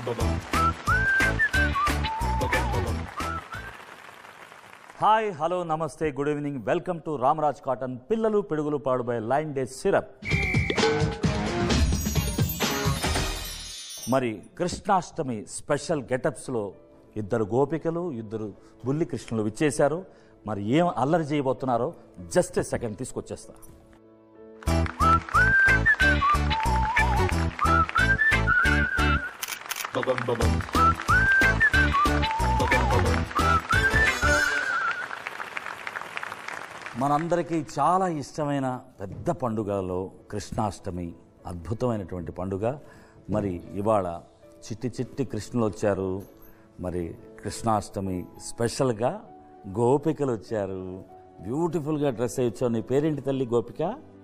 Hi hello నమస్తే good evening welcome to Ramraj cotton పిల్లలు పిడుగులు పాడు బై లైన్ డే సిరప్. మరి కృష్ణాష్టమి స్పెషల్ గెటప్స్లో ఇద్దరు గోపికలు ఇద్దరు బుల్లి కృష్ణులు విచ్చేశారు. మరి ఏం అల్లరి చేయబోతున్నారో జస్ట్ సెకండ్ తీసుకొచ్చేస్తా. మనందరికీ చాలా ఇష్టమైన పెద్ద పండుగలో కృష్ణాష్టమి అద్భుతమైనటువంటి పండుగ. మరి ఇవాళ చిట్టి చిట్టి కృష్ణులు వచ్చారు. మరి కృష్ణాష్టమి స్పెషల్గా గోపికలు వచ్చారు. బ్యూటిఫుల్గా డ్రెస్ అయ్యి వచ్చావు. నీ పేరేంటి తల్లి? గోపిక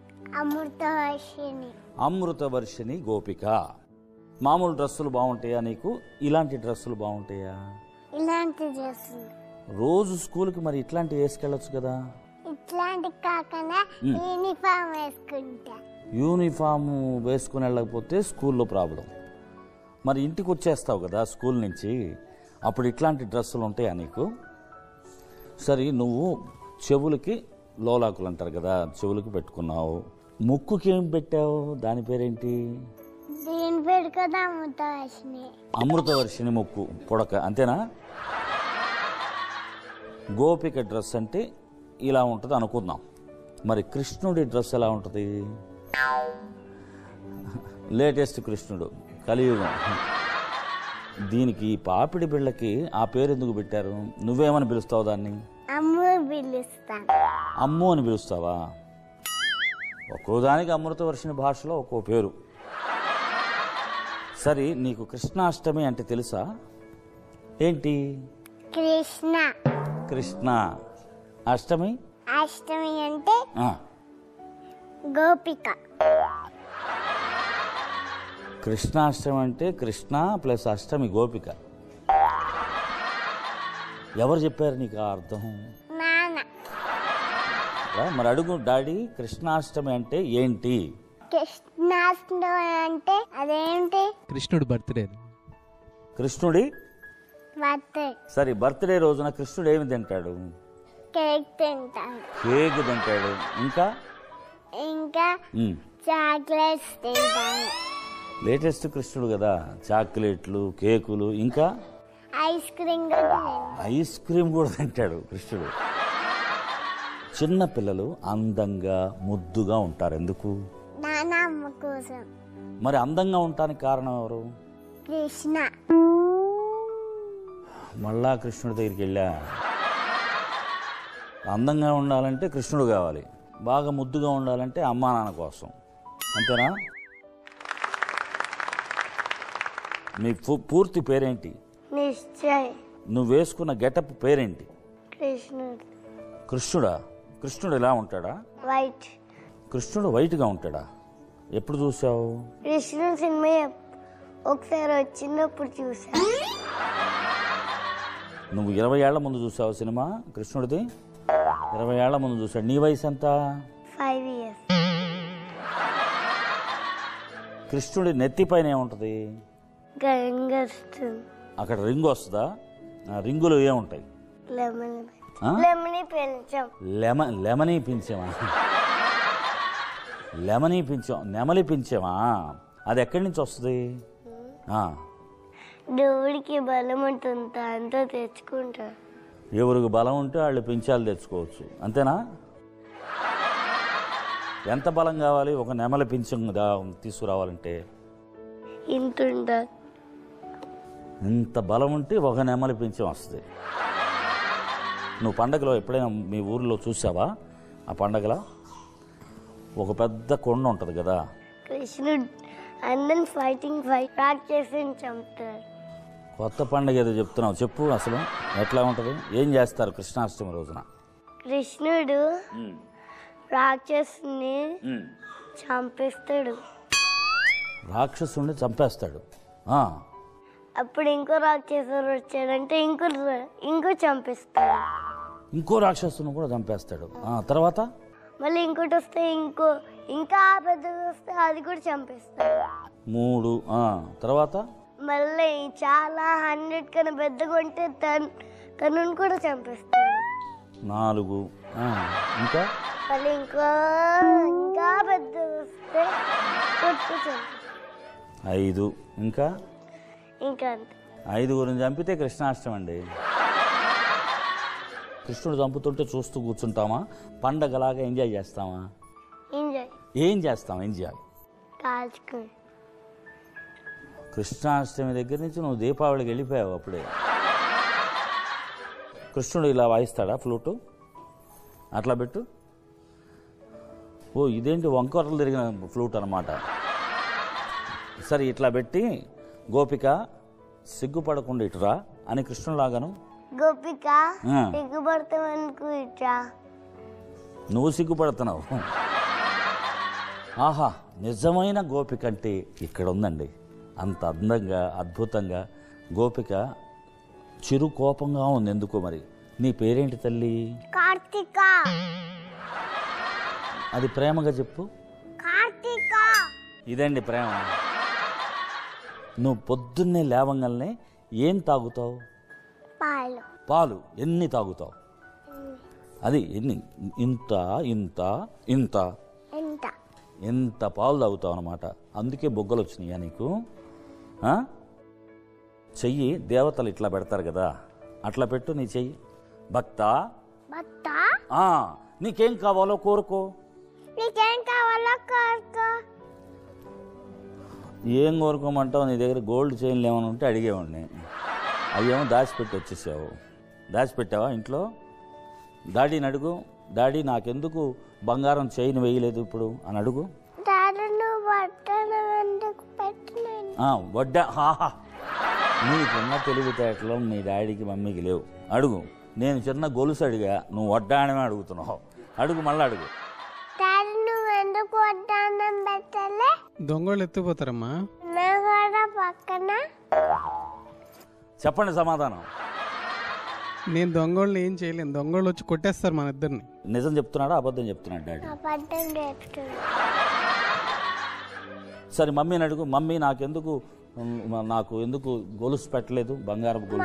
అమృతవర్షిణి గోపిక. మామూలు డ్రెస్సులు బాగుంటాయా నీకు? ఇలాంటి డ్రెస్సులు బాగుంటాయా? ఇలాంటి డ్రెస్సులు రోజు స్కూల్కి మరి ఇట్లాంటివి వేసుకెళ్ళొచ్చు కదా. ఇట్లాంటి కాకుండా యూనిఫామ్ వేసుకుంటా. యూనిఫామ్ వేసుకుని వెళ్ళకపోతే స్కూల్లో ప్రాబ్లం. మరి ఇంటికి వచ్చేస్తావు కదా స్కూల్ నుంచి, అప్పుడు ఇట్లాంటి డ్రెస్సులు ఉంటాయా నీకు? సరే, నువ్వు చెవులకి లోలాకులు అంటారు కదా, చెవులకి పెట్టుకున్నావు. ముక్కుకి ఏం పెట్టావు? దాని పేరేంటి? దీని పేరు కదా అమృతవర్షిణి. అమృతవర్షిణి ముక్కు పొడక, అంతేనా? గోపిక డ్రెస్ అంటే ఇలా ఉంటుంది అనుకుందాం. మరి కృష్ణుడి డ్రెస్ ఎలా ఉంటుంది? లేటెస్ట్ కృష్ణుడు, కలియుగం. దీనికి పాపిడి బిళ్ళకి ఆ పేరు ఎందుకు పెట్టారు? నువ్వేమని పిలుస్తావు దాన్ని? అమ్ము పిలుస్తాను. అమ్ము అని పిలుస్తావా? ఒక్కో దానికి అమృతవర్షిణి భాషలో ఒక్కో పేరు. సరే, నీకు కృష్ణాష్టమి అంటే తెలుసా? ఏంటి? కృష్ణ. కృష్ణ. అష్టమి? అష్టమి అంటే గోపిక. కృష్ణాష్టమి అంటే కృష్ణ ప్లస్ అష్టమి గోపిక. ఎవరు చెప్పారు నీకు ఆ అర్థం? నాన్న. మరి అడుగు డాడీ, కృష్ణాష్టమి అంటే ఏంటి? కృష్ణాష్టమి అంటే అదేంటి? కృష్ణుడు బర్త్డే. కృష్ణుడి బర్త్డే. సరే, బర్త్డే రోజున కృష్ణుడు ఏమి తింటాడు? కేక్ తింటాడు. కేక్ తింటాడు. ఇంకా ఇంకా చాక్లెట్స్ తింటాడు. లేటెస్ట్ కృష్ణుడు కదా, చాక్లెట్లు, కేకులు, ఇంకా ఐస్ క్రీమ్ కూడా. ఐస్ క్రీమ్ కూడా తింటాడు కృష్ణుడు. చిన్న పిల్లలు అందంగా ముద్దుగా ఉంటారు. ఎందుకు? నానమ్మ కోసం. మరి అందంగా ఉండటానికి కారణం ఎవరు? కృష్ణ. మళ్ళా కృష్ణుడి దగ్గరికి వెళ్ళా. అందంగా ఉండాలంటే కృష్ణుడు కావాలి, బాగా ముద్దుగా ఉండాలంటే అమ్మా నాన్న కోసం, అంతేనా? నీ పూర్తి పేరేంటి? నిశ్చయ్. నువ్వు వేసుకున్న గెటప్ పేరేంటి? కృష్ణుడు. కృష్ణుడా? కృష్ణుడు ఎలా ఉంటాడా? వైట్. కృష్ణుడు వైట్గా ఉంటాడా? ఎప్పుడు చూసావు? కృష్ణుడు సినిమా ఒకసారి వచ్చినప్పుడు చూసా. నువ్వు 20 ఏళ్ల ముందు చూసావు సినిమా కృష్ణుడిది? 20 ఏళ్ల ముందు చూసాడు. నీ వయసు ఎంత? 5 years. కృష్ణుడి నెత్తి పైన ఏముంటుంది? అక్కడ రింగు వస్తుందా? రింగులో ఏముంటాయి? లెమనీ పింఛమా? లెమనీ పింఛం, నెమలి పింఛమా? అది ఎక్కడి నుంచి వస్తుంది? దేవుడికి బలం ఉంటుంది, అంతా తెచ్చుకుంటారు. ఎవరికి బలం ఉంటే వాళ్ళు పింఛాలు తెచ్చుకోవచ్చు, అంతేనా? ఎంత బలం కావాలి ఒక నెమలి పింఛం తీసుకురావాలంటే? ఇంత బలం ఉంటే ఒక నెమలి పింఛం వస్తుంది. నువ్వు పండగలో ఎప్పుడైనా మీ ఊరిలో చూసావా? ఆ పండగలో ఒక పెద్ద కొండ ఉంటుంది కదా, కృష్ణుడు అందరిని ఫైట్ చేసి చంపుతారు. కొత్త పండుగ ఏదో చెప్తున్నావు, చెప్పు అసలు ఎట్లా ఉంటుంది? ఏం చేస్తారు కృష్ణాష్టమి రోజున? కృష్ణుడు రాక్షసుని చంపేస్తాడు. రాక్షసుని చంపేస్తాడు. అప్పుడు ఇంకో రాక్షసుడు వచ్చాడంటే ఇంకో చంపేస్తాడు. ఇంకో రాక్షసుని కూడా చంపేస్తాడు. తర్వాత మళ్ళీ ఇంకోటి వస్తే ఇంకా పెద్దది వస్తే అది కూడా చంపేస్తాడు. 3 తర్వాత మళ్ళీ చాలా 100 కన్నా పెద్దగా ఉంటే తనను కూడా చంపేస్తాడు. 4 ఇంకా మళ్ళీ ఇంకా పెద్ద వస్తే కొట్టి చంపేస్తాడు. 5 ఇంకా ఇంకా అంతే. 5 చంపితే కృష్ణాష్టమి అండి. కృష్ణుడు చంపుతుంటే చూస్తూ కూర్చుంటామా, పండగలాగా ఎంజాయ్ చేస్తామా? ఎంజాయ్. ఏం చేస్తాం ఎంజాయ్? కాల్చుకుని. కృష్ణాష్టమి దగ్గర నుంచి నువ్వు దీపావళికి వెళ్ళిపోయావు. అప్పుడే కృష్ణుడు ఇలా వాయిస్తాడా ఫ్లూటు? అట్లా పెట్టు. ఓ ఇదేంటి వంకరలు తిరిగిన ఫ్లూట్ అనమాట. సరే ఇట్లా పెట్టి గోపిక సిగ్గుపడకుండా ఇటురా అని కృష్ణులాగాను. గోపిక సిగ్గుపడతామనుకో ఇట్రా. నువ్వు సిగ్గుపడుతున్నావు. ఆహా, నిజమైన గోపిక అంటే ఇక్కడ ఉందండి. అంత అందంగా అద్భుతంగా గోపిక చిరు కోపంగా ఉంది. ఎందుకో మరి. నీ పేరేంటి తల్లి? కార్తిక. అది ప్రేమగా చెప్పు. కార్తిక. ఇదండి ప్రేమ. నువ్వు పొద్దున్నే లేవంగానే ఏం తాగుతావు? పాలు. పాలు. ఎన్ని తాగుతావు? అది ఎన్ని? ఇంత ఇంత ఇంత ఎంత? ఎంత పాలు తాగుతావు అనమాట. అందుకే బొగ్గలు వచ్చినాయా నీకు? చెయ్యి దేవతలు ఇట్లా పెడతారు కదా, అట్లా పెట్టు నీ చెయ్యి. భక్త, నీకేం కావాలో కోరుకో. నీకేం కావాలో కోరుకో. ఏం కోరుకోమంటావు? నీ దగ్గర గోల్డ్ చైన్లు ఏమైనా ఉంటే అడిగేవాడిని. అయ్యేమో దాచిపెట్టి వచ్చేసావు. దాచిపెట్టావా ఇంట్లో? డాడీని అడుగు. డాడీ నాకెందుకు బంగారం చైన్ వేయలేదు ఇప్పుడు అని అడుగు. వడ్డా. నీకున్న తెలివితేటలో మీ డాడీకి మమ్మీకి లేవు. అడుగు. నేను చిన్న గొలుసు అడిగా, నువ్వు వడ్డానమే అడుగుతున్నావు. అడుగు, మళ్ళీ అడుగు. దొంగలు ఎత్తుపోతారమ్మా. చెప్పండి సమాధానం. నేను దొంగోళ్ళని ఏం చేయలేను. దొంగోళ్ళు వచ్చి కొట్టేస్తారు మన ఇద్దరిని. నిజం చెప్తున్నాడా అబద్ధం చెప్తున్నాడు డాడీ? సరే మమ్మీని అడుగు. మమ్మీ నాకు ఎందుకు గొలుసు పెట్టలేదు, బంగారం గొలుసు?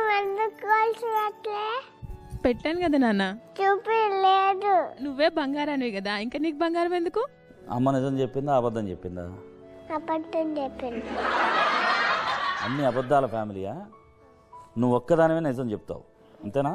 పెట్టాను కదా నాన్న. చూపించలేదు. నువ్వే బంగారానివి కదా, ఇంకా నీకు బంగారం ఎందుకు? అమ్మ నిజం చెప్పిందా అబద్ధం చెప్పిందా? అబద్ధం చెప్పింది. అన్ని అబద్ధాల ఫ్యామిలీయా? నువ్వు ఒక్కదానివే నిజం చెప్తావు, అంతేనా?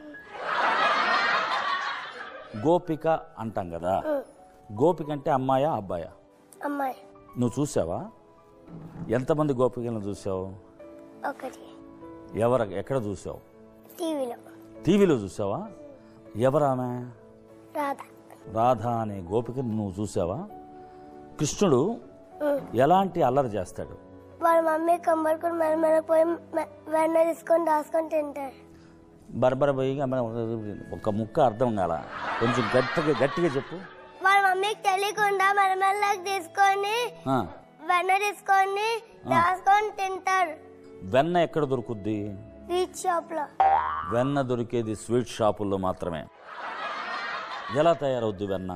గోపిక అంటాం కదా, గోపిక అంటే అమ్మాయా అబ్బాయా? అమ్మాయి. నువ్వు చూసావా? ఎంతమంది గోపికలను చూసావు? ఒకటి. ఎక్కడ చూసావు? టీవీలో. టీవీలో చూసావా? ఎవరామె? రాధా. రాధా అనే గోపికను నువ్వు చూసావా? కృష్ణుడు ఎలాంటి అల్లరి చేస్తాడు? వాళ్ళ మమ్మీ కంబడుకుని మెల్ల పోయి వెన్న తీసుకొని దాచుకొని తింటారు. బరబర పోయి ఒక ముక్క అర్థం కాల, కొంచెం గట్టిగా చెప్పు. వాళ్ళ మమ్మీకి తెలియకుండా మెల్లమెల్లకి తీసుకొని వెన్న తీసుకొని దాచుకొని తింటారు. వెన్న ఎక్కడ దొరుకుద్ది? స్వీట్ షాప్ లో. వెన్న దొరికేది స్వీట్ షాపుల్లో మాత్రమే. ఎలా తయారవుద్ది వెన్న?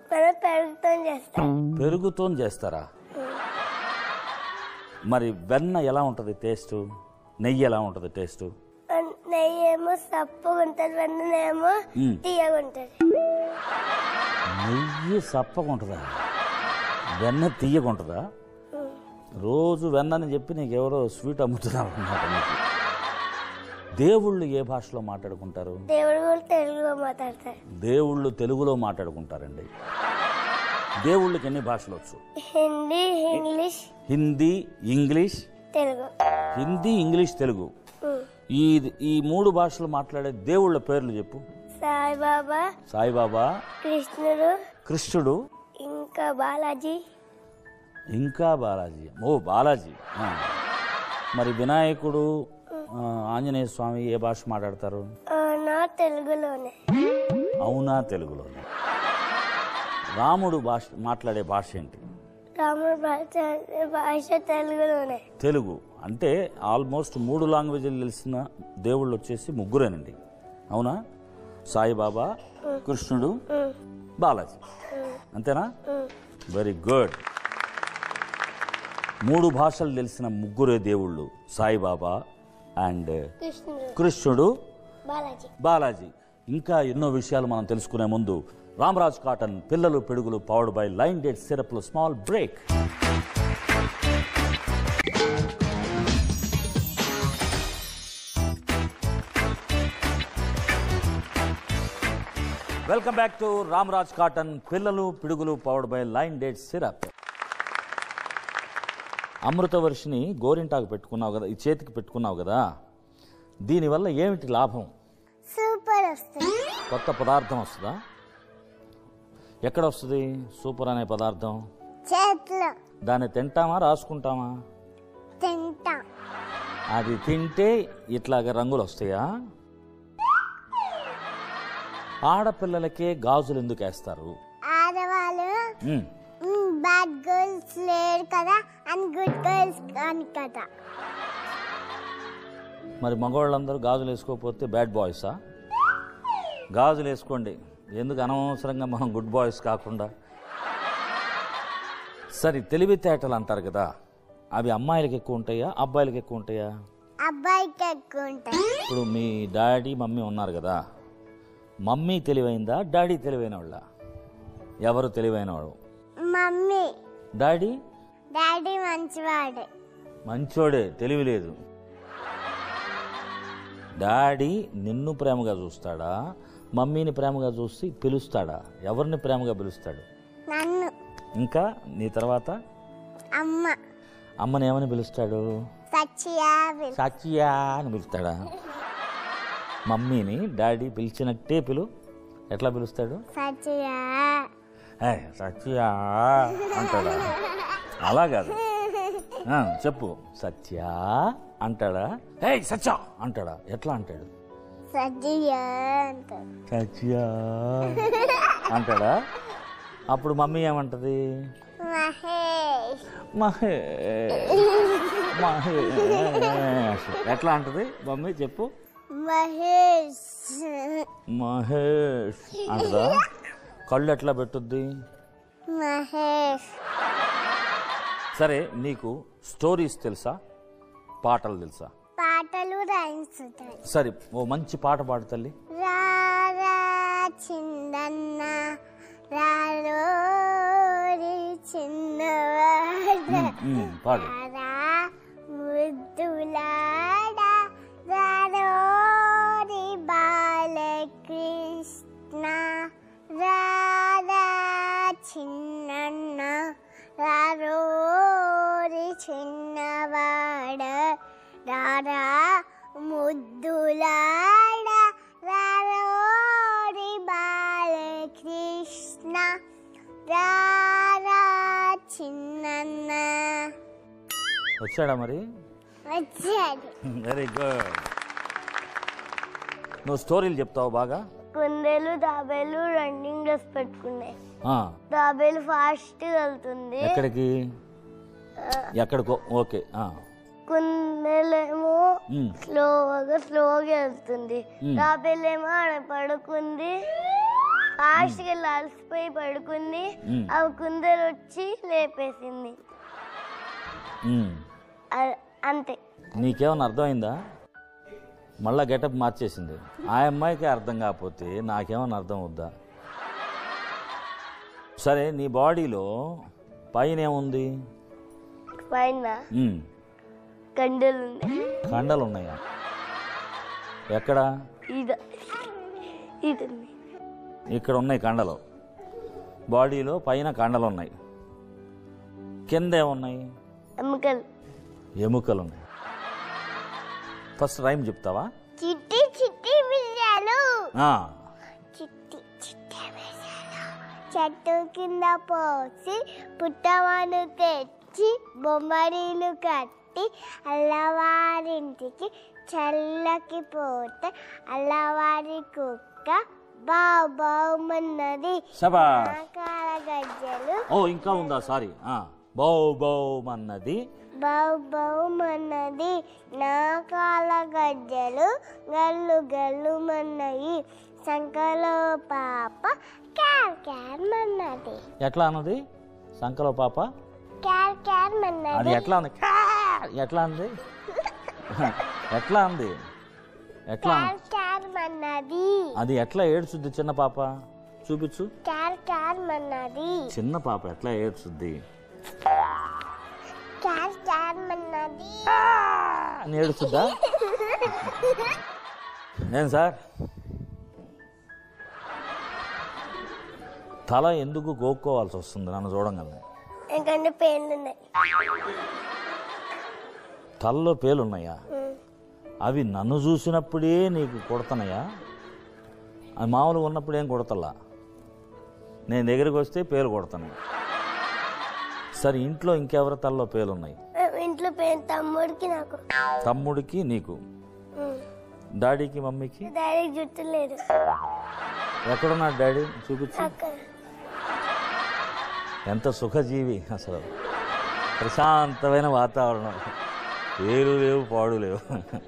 పెరుగుతో చేస్తారా? మరి వెన్న ఎలా ఉంటుంది టేస్ట్? నెయ్యి ఎలా ఉంటుంది టేస్ట్? నెయ్యి ఏమో సప్పగా ఉంటుంది, వెన్ననేమో తీయగా ఉంటుంది. నెయ్యి సప్పగా ఉంటుందా, వెన్న తీయగా ఉంటుందా? రోజు వెన్నని చెప్పి నీకెవరో స్వీట్ అమ్ముతున్నారు అన్నమాట. నీకు దేవుళ్ళు ఏ భాషలో మాట్లాడుకుంటారు? దేవుళ్ళు తెలుగులో మాట్లాడతారు. దేవుళ్ళు తెలుగులో మాట్లాడుకుంటారండి. దేవుళ్ళకి ఎన్ని భాషలు వచ్చు? Hindi, English. Hindi, English, Telugu. Hindi, English, Telugu. ఈ 3 భాషలు మాట్లాడే దేవుళ్ళ పేర్లు చెప్పు. సాయిబాబా. సాయిబాబా. కృష్ణుడు. ఇంకా బాలాజీ. ఓ బాలాజీ. మరి వినాయకుడు, ఆంజనేయ స్వామి ఏ భాష మాట్లాడతారు? తెలుగులోనే. అవునా, తెలుగులోనే. రాముడు మాట్లాడే భాష ఏంటి? రాముడు భాష తెలుగులోనే. తెలుగు. అంటే ఆల్మోస్ట్ 3 లాంగ్వేజ్లు తెలిసిన దేవుళ్ళు వచ్చేసి 3 అవునా? సాయిబాబా, కృష్ణుడు, బాలాజీ. అంతేనా? Very good. 3 భాషలు తెలిసిన ముగ్గురే దేవుళ్ళు, సాయిబాబా అండ్ కృష్ణుడు, బాలాజీ. ఇంకా ఎన్నో విషయాలు మనం తెలుసుకునే ముందు రామరాజ్ కాటన్ పిల్లలు పిడుగులు పవర్డ్ బై లైన్ డేట్ సిరప్లో small break. Welcome back to Ramraj cotton పిల్లలు పిడుగులు powered by line date syrup. Amruthavarshini గోరింటాకు పెట్టుకున్నావు కదా, ఈ చేతికి పెట్టుకున్నావు కదా, దీనివల్ల ఏమిటి లాభం? సూపర్ వస్తుంది. కొత్త పదార్థం వస్తుందా? ఎక్కడ వస్తుంది సూపర్ అనే పదార్థం? చేతిలో. దాన్ని తింటామా రాసుకుంటామా? తింటా. అది తింటే ఇట్లాగా రంగులు వస్తాయా? ఆడపిల్లలకే గాజులు ఎందుకు వేస్తారు? ఆడవాళ్ళు బ్యాడ్ గర్ల్స్ లేరు కదా అండ్ గుడ్ గర్ల్స్ అని కదా. మరి మగవాళ్ళందరూ గాజులు వేసుకోకపోతే బ్యాడ్ బాయ్సా? గాజులు వేసుకోండి, ఎందుకు అనవసరంగా మనం గుడ్ బాయ్స్ కాకుండా. సరే, తెలివితేటలు అంటారు కదా, అవి అమ్మాయిలకి ఎక్కువ ఉంటాయా అబ్బాయిలకి ఎక్కువ ఉంటాయా? అబ్బాయికి ఎక్కువ ఉంటాయి. ఇప్పుడు మీ డాడీ మమ్మీ ఉన్నారు కదా, మమ్మీ తెలివైందా డాడీ తెలివైన వాళ్ళ? ఎవరు తెలివైనవాడు? మమ్మీ. డాడీ? డాడీ మంచివాడే. మంచోడే, తెలివి లేదు. డాడీ నిన్ను ప్రేమగా చూస్తాడా, మమ్మీని ప్రేమగా చూసి పిలుస్తాడా? ఎవరిని ప్రేమగా పిలుస్తాడు? నన్ను. ఇంకా నీ తర్వాత? అమ్మ. అమ్మని ఏమని పిలుస్తాడు? సచ్చియా అని పిలుస్తాడా? మమ్మీని డాడీ పిలిచినట్టే ఎట్లా పిలుస్తాడు? సత్యా అంటాడా? అలా కాదు, చెప్పు. సత్యా అంటాడా? సత్యా అంటాడా? ఎట్లా అంటాడు? సత్యా అంటాడా? అప్పుడు మమ్మీ ఏమంటది? మహేష్. ఎట్లా అంటది మమ్మీ? చెప్పు. మహేష్ అంటదా? కళ్ళు ఎట్లా పెట్టుద్ది? మహేష్. సరే, నీకు స్టోరీస్ తెలుసా, పాటలు తెలుసా? పాటలు రైమ్స్. సరే, ఓ మంచి పాట పాడు తల్లి. రారా చిందన్న రారోరి చిన్నవాడ పాడు. ముద్దులాడ రారోరి బాలకృష్ణ రారా చిన్నన్న రారోరి చిన్నవాడ రారా ముద్దులాడ రారోరి బాలకృష్ణ రారా చిన్నన్న. వచ్చాడా మరి? వచ్చాడు. Very good. నువ్వు స్టోరీలు చెప్తావు బాగా. కుందేలు తాబేలు రన్నింగ్ రేస్ పెట్టుకున్నాయి. తాబేలు ఫాస్ట్ వెళ్తుంది. ఎక్కడికి? ఎక్కడికో. ఓకే. కుందేలేమో స్లోగా వెళ్తుంది. తాబేలేమో ఆడ పడుకుంది, ఫాస్ట్ గా అలసిపోయి పడుకుంది. ఆ కుందేలు వచ్చి లేపేసింది. అంతే. నీకేమన్నా అర్థమైందా? మళ్ళా గెటప్ మార్చేసింది. ఆ అమ్మాయికి అర్థం కాకపోతే నాకేమన్నా అర్థం అవుద్దా? సరే, నీ బాడీలో పైన ఏముంది? పైన కండలు. కండలు ఉన్నాయా? ఎక్కడ? ఇక్కడ ఉన్నాయి కండలు. బాడీలో పైన కండలు ఉన్నాయి, కింద ఏమున్నాయి? ఎముకలు ఉన్నాయి. ఫస్ట్ రైమ్ చెప్తావా? చిట్టి చిట్టి మిర్యాలు చిట్టి చిట్టి మిర్యాలు చెట్టు కింద పోసి పుట్టవాను తెచ్చి బొమ్మరీలు కట్టి అల్లవారింటికి చల్లకి పోతే అల్లవారి కుక్క బావు బావుమన్నది. నాకాల గజ్జలు. ఇంకా ఉందా? సారీ. బావు బావుమన్నది. బావు బావుమన్నది. నాకాల గజ్జలు గల్లు గల్లు మన్నయి. సంకలో పాప క్యార్ క్యార్ మన్నది. ఎట్లా అన్నది? సంకలో పాప క్యార్ క్యార్ అది మన్నది ఎట్లా ఉంది ఎట్లా ఉంది ఎట్లా ఉంది ఎట్లా క్యార్ క్యార్ మన్నది అది ఎట్లా ఏడ్చుద్ది చిన్న పాప చూపించు క్యార్ క్యార్ మన్నది చిన్న పాప ఎట్లా ఏడ్చుద్ది క్యార్ క్యార్ మన్నది అని ఏడుచుద్దా ఏం సార్ తల ఎందుకు గోక్కోవాల్సి వస్తుంది నన్ను చూడంగానే ఎందుకంటే పెయిన్ ఉన్నాయి తలలో పేలున్నాయా అవి నన్ను చూసినప్పుడే నీకు కొడతానయా అది మామూలుగా ఉన్నప్పుడు ఏం కొడతలా నేను దగ్గరికి వస్తే పేలు కొడతాను సరే ఇంట్లో ఇంకెవరి తలలో పేలున్నాయి ఇంట్లో పెయిన్ తమ్ముడికి నాకు తమ్ముడికి నీకు డాడీకి మమ్మీకి డాడీకి జుట్టు లేదు ఎక్కడున్నాడు డాడీ చూపించు అక్కడ ఎంత సుఖజీవి అసలు ప్రశాంతమైన వాతావరణం వేరు లేవు పాడు లేవు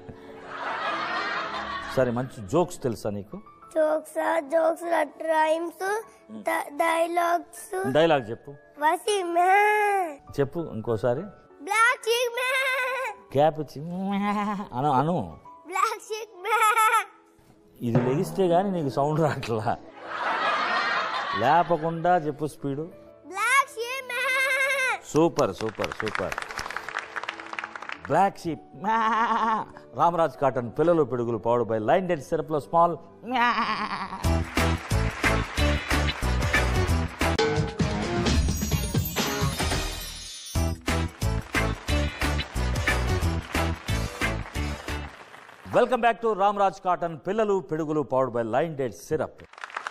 సరే మంచి జోక్స్ తెలుసా నీకు జోక్స్ రైమ్స్ డైలాగ్స్ డైలాగ్ చెప్పు వసీమ్ చెప్పు ఇంకోసారి బ్లాక్ షీక్ మ్యాన్ క్యాప్ ఇచ్చి అను అను బ్లాక్ షీక్ మ్యాన్ ఇది లెగిస్తే గానీ నీకు సౌండ్ రావట్లా లేపకుండా చెప్పు speed black sheep man super super super black sheep Ramraj cotton పిల్లలు పిడుగులు పౌడర్ బై లైన్ డెడ్ సిరప్ లో small welcome back to Ramraj cotton పిల్లలు పిడుగులు పౌడర్ బై లైన్ డెడ్ సిరప్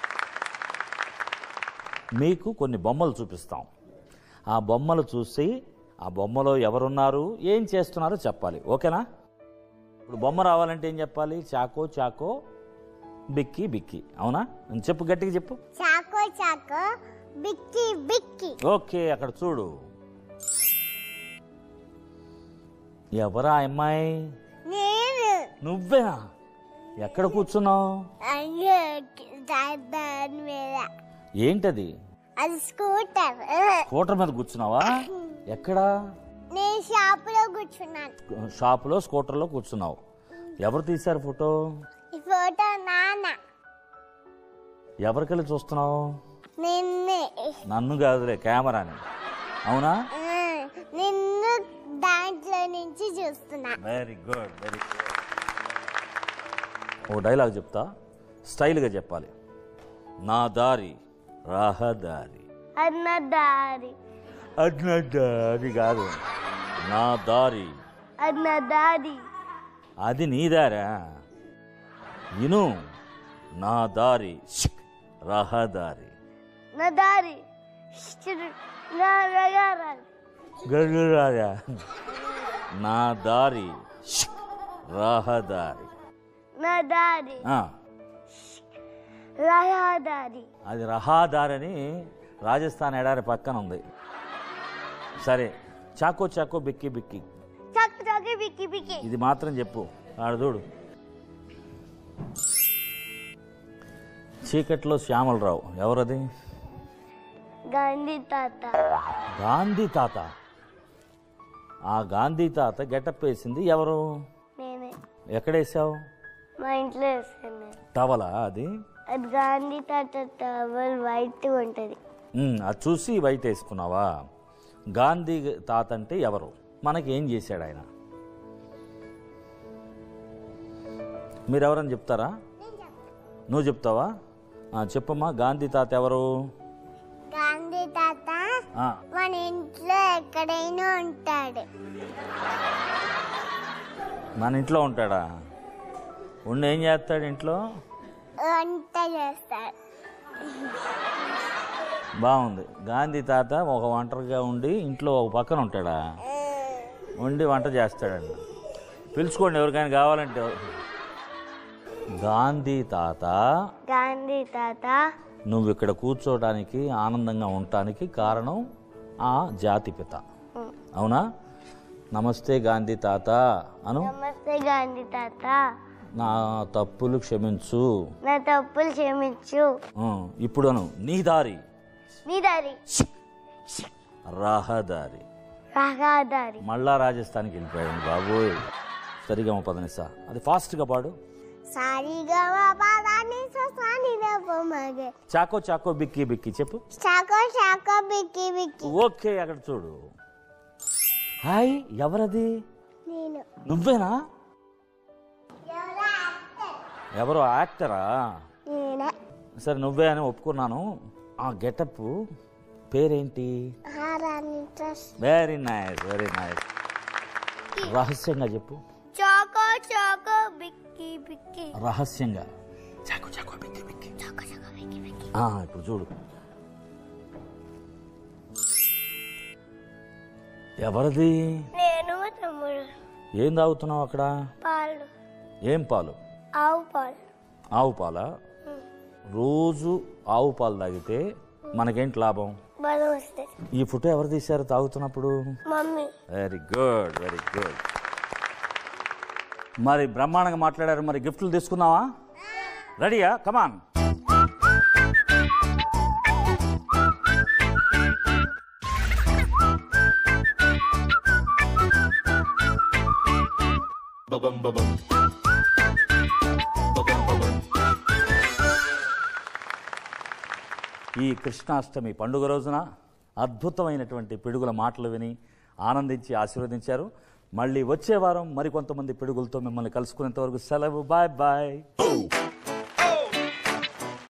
మీకు కొన్ని బొమ్మలు చూపిస్తాం ఆ బొమ్మలు చూసి ఆ బొమ్మలో ఎవరున్నారు ఏం చేస్తున్నారో చెప్పాలి ఓకేనా ఇప్పుడు బొమ్మ రావాలంటే ఏం చెప్పాలి చాకో చాకో బిక్కి బిక్కి అవునా చెప్పు గట్టిగా చెప్పు చాకో చాకో బిక్కి బిక్కి ఓకే అక్కడ చూడు ఎవరా అమ్మాయి నేను నువ్వేనా ఎక్కడ కూర్చున్నావు అయ్యో దాని మీద ఏంటది అది స్కూటర్ స్కూటర్ మీద కూర్చున్నావా ఎక్కడా నేను షాపులో కూర్చున్నాను షాపులో స్కూటర్లో కూర్చున్నావు ఎవరు తీశారు ఫోటో ఈ ఫోటో నాన్న ఎవరికెళ్ళి చూస్తున్నావు నిన్నే నన్ను కాదులే కెమెరాని అవునా నిన్ను దాంట్లో నుంచి చూస్తున్నా వెరీ గుడ్ వెరీ గుడ్ ఓ డైలాగ్ చెప్తా స్టైల్గా చెప్పాలి నా దారి రహదారి అన్న దారి అది కాదు నా దారి అన్న దారి అది నీ దారా ఇను నా దారి రహదారి నా దారి నా రగారాలి గరుడారా నా దారి రహదారి నా దారి ఆ, రహదారి అది రహదారి అని రాజస్థాన్ ఎడారి పక్కన ఉంది సరే చాకో చాకో బిక్కి బిక్కి చక్క చక్క బిక్కి బిక్కి ఇది మాత్రం చెప్పు ఆడ చూడు చీకట్లో శ్యామలరావు ఎవరది గాంధీ తాత గాంధీ తాత ఆ గాంధీ తాత గెటప్ వేసింది ఎవరు నేనే ఎక్కడేసావు మా ఇంట్లో వేస్తాను టవలా అది అది గాంధీ తాత టవల్ వైట్ ఉంటుంది అది చూసి బయట వేసుకున్నావా గాంధీ తాత అంటే ఎవరు మనకి ఏం చేశాడు ఆయన మీరెవరని చెప్తారా నువ్వు చెప్తావా చెప్పమ్మా గాంధీ తాత ఎవరు గాంధీ తాత ఆ, మన ఇంట్లో ఎక్కడైనా ఉంటాడు మన ఇంట్లో ఉంటాడా ఉండి ఏం చేస్తాడు ఇంట్లో వంట చేస్తాడు బాగుంది గాంధీ తాత ఒక ఒంటరిగా ఉండి ఇంట్లో ఒక పక్కన ఉంటాడా ఉండి వంట చేస్తాడండి పిలుచుకోండి ఎవరికైనా కావాలంటే గాంధీ తాత గాంధీ తాత నువ్వు ఇక్కడ కూర్చోవడానికి ఆనందంగా ఉండటానికి కారణం ఆ జాతిపిత అవునా నమస్తే గాంధీ తాత అను నమస్తే గాంధీ తాత నా తప్పులు క్షమించు నా తప్పులు క్షమించు ఇప్పుడు అను నీ దారి నీ దారి రహదారి కాకాదారి మళ్ళా రాజస్థాన్కి వెళ్ళిపోయాను బాబోయ్. సరిగా పదనిసా అది ఫాస్ట్గా పాడు. సారీగా పాదాని సానిగా పొమగే చాకో చాకో బిక్కి బిక్కి చెప్పు. చాకో చాకో బిక్కి బిక్కి. ఓకే అక్కడ చూడు. హాయ్ ఎవరది? నేను. నువ్వేనా? ఎవరో యాక్టరా? నేనే. సరే నువ్వే అని ఒప్పుకున్నాను. ఆ గెటప్ పేరేంటి? హారాని dress. Very nice very nice. రహస్యంగా చెప్పు. చాకో చాకో బిక్కి బిక్కి. రహస్యంగా చాకో చాకో బిక్కి బిక్కి. చాకో చాకో బిక్కి బిక్కి. ఇప్పుడు చూడు. ఎవరిది? నేను తమ్ముడు. ఏం తాగుతున్నావు అక్కడ? పాలు. ఏం పాలు? ఆవు పాలు. ఆవు పాలా? రోజు ఆవు పాలు తాగితే మనకేంటి లాభం? బలం వస్తుంది. ఈ ఫోటో ఎవరు తీశారు తాగుతున్నప్పుడు? Mummy. Very good very good. మరి బ్రహ్మాండంగా మాట్లాడారు. మరి గిఫ్ట్లు తీసుకుందామా? రెడీయా? కమాన్. ఈ కృష్ణాష్టమి పండుగ రోజున అద్భుతమైనటువంటి పిడుగుల మాటలు విని ఆనందించి ఆశీర్వదించారు. మళ్ళీ వచ్చే వారం మరికొంతమంది పిడుగులతో మిమ్మల్ని కలుసుకునేంత వరకు సెలవు. Bye bye.